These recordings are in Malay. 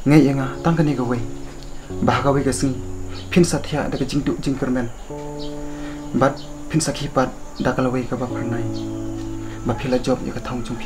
Ngay nga tangkani gawe. Bahagawe gasing pin satya daga jingdu jingkermen. Bat pin sakhipat dakalawe ka bapernai. Bapila job ya ka thong chungpi.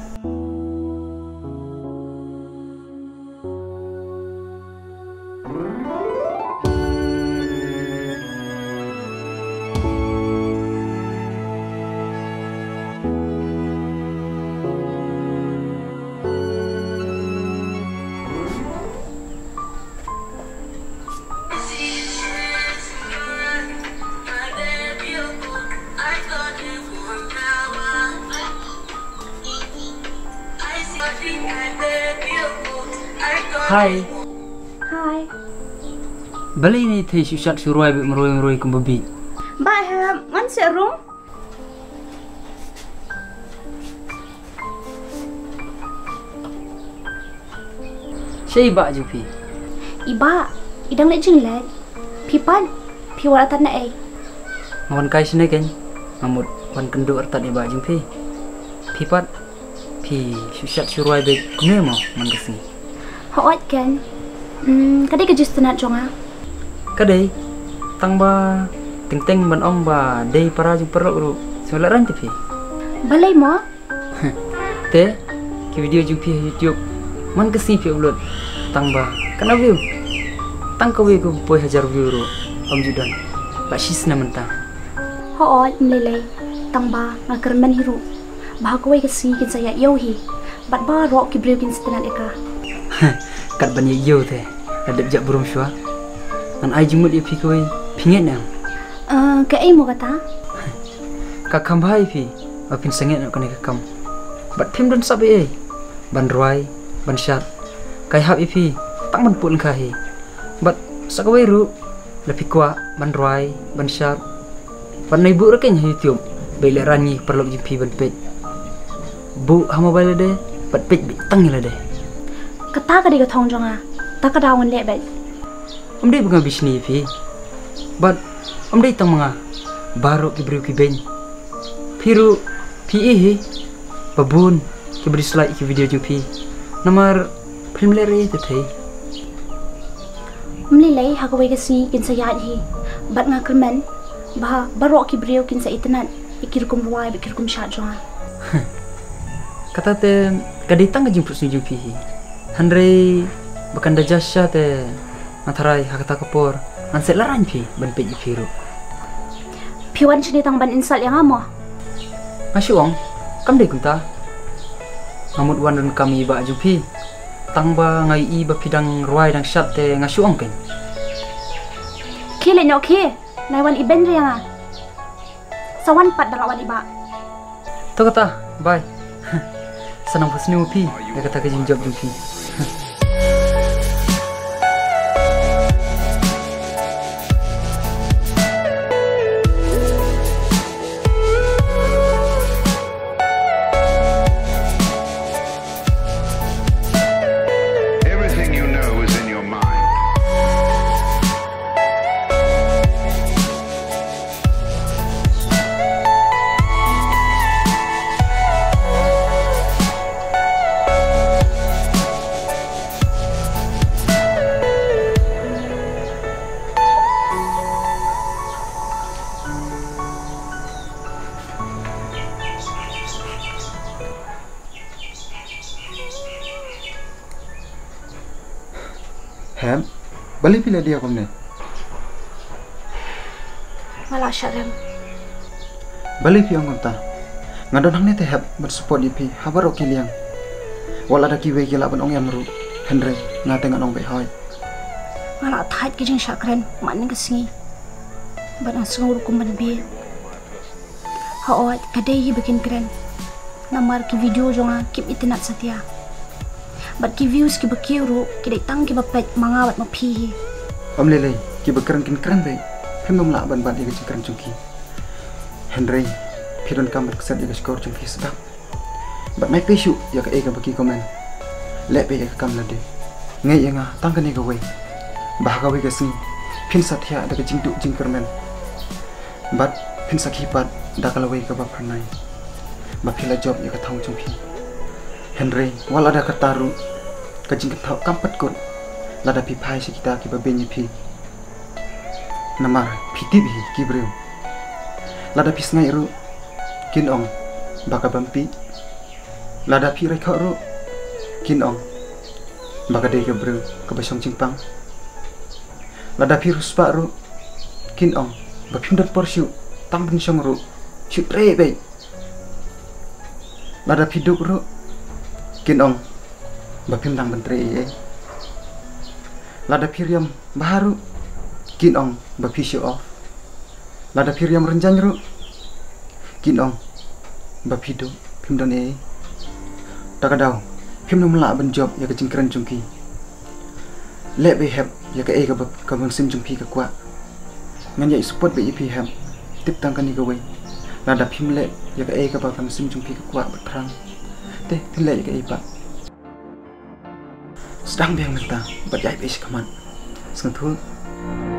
Hai. Hai. Beli ni teh susat suruh abik meroi kembabi. Ba ha, man serum. Saya iba jupi. Iba, idang nak jeng lad. Pipan, piwala tan na ay. Ngawan kai sini kan. Ngamut wan kendo artat iba jupi. Pipat. Pi susat suruh abik kene mau mangkesni. Hoat kan. Kadai ke just nak jonga. Kadai tang ba ting ban ong ba dei para jung perlu ru solaran tipi. Balai mo? Te ki video jung pi YouTube man kesi pi upload tang ba kana view. Tang ka view ko boy 1000 view ru om judan. Ba sis na mentang. Hoat mlelai. Tang ba ngakermen hiru. Bahagawai ke si kin saya yohi. Bat ba rok ki brew kin setenan eka. Kat banyak yo teh. Ada jak burung syua. An ai jumut dia pi koi pingin nang. Ke ai mo kata? Kakam bahai pi. Apin sengit nak kena kakam. Bat pim dan sabi ai. Ban roi, ban syat. Kai hab ipi. Tak man pun kai. Bat sakawai ru. Lepi kuat ban roi, ban syat. Ban nai bu raken YouTube. Baile rani perlu jimpi ban pet. Bu hama baile de. Bat pet bitang ila de. Kata ka di ka thong jonga. Ta ka dawan le bet. Om dei bunga bisni pi. But om dei tang mga baru ki brew ki ben. Piru pi eh babun ki beri slide ki video ju pi. Nomor film lere te thei. Mlelai hagawai ke si kin saya hi. Bat ngakermen bah barok ki brew kin sa itanan. Ikirkum ruai ikirkum syat jonga. Kata te kaditang ka jimput su ju pi. Handrei bukan dah jasya te matarai hakata kapor anset laran pi ban pe jipiru. Piwan sini tang ban insal yang amo. Asyong kam dei kunta. Ngamut wan dan kami ba jupi. Tang ba ngai i ba pidang ruai dang syat te ngasyong kan. Kile nyok ki. Nai wan iben rianga. Sawan pat dang awan iba. To kata bye. Senang pasni upi. Ya kata ke jinjab jupi. Hem, balik pilih dia komne. Malah syarem. Balik piang konta. Ngadon hang nete heb bersupport ipi habar oki liang. Wala ada kiwe gila ban ong yamru. Henry ngate ngadong be hoy. Malah tight ke jeng syakren mak ke singi. Ban asung rukum ban bi. Haot kadai bikin keren. Namar ki video jonga kip itinat satya. Bat ki views ki bakiru ki dai tang ki bapet mangawat mapi. Om lele ki bekeran kin keren be. Hem nom la ban ban iga keren chungki. Henry pidon kam berkesan iga skor chungki sedap. Bat mai pesu ya ka ega baki komen. Le be ya kam lade. Ngai ya nga tang kan iga we. Bah ka we ga sing pin satya daga jingdu jingkermen. Bat pin sakhipat dakala we ka bapernai. Bapila job ya ka thong chungki. Henry wala ada kataru kajing ketok kampat kot lada pi pai kita ki babenya pi namar pitip hi ki breu lada pi sngai ru kin ong baka bampi lada pi rai ru kin ong baka dei ke breu ke basong cingpang lada pi ruspa ru kin ong ba phim dan porsiu tam bin song ru chu tre be lada pi duk ru kin ong ba phim dang ban tre lada pi riam baharu kin ong ba pi show off lada pi riam renjang ru kin ong ba pi do phim dan takadau phim nom la ban job ya ka jingkran jungki le be heb ya ka ka ka bang sim jungpi ka kwa ngan ya support be ip hem tip tang kan ni ka we lada phim le ya ka ba bang sim jungpi ka kwa bat prang te le ya ka pa sedang biang nenta bat yai be kaman sang thu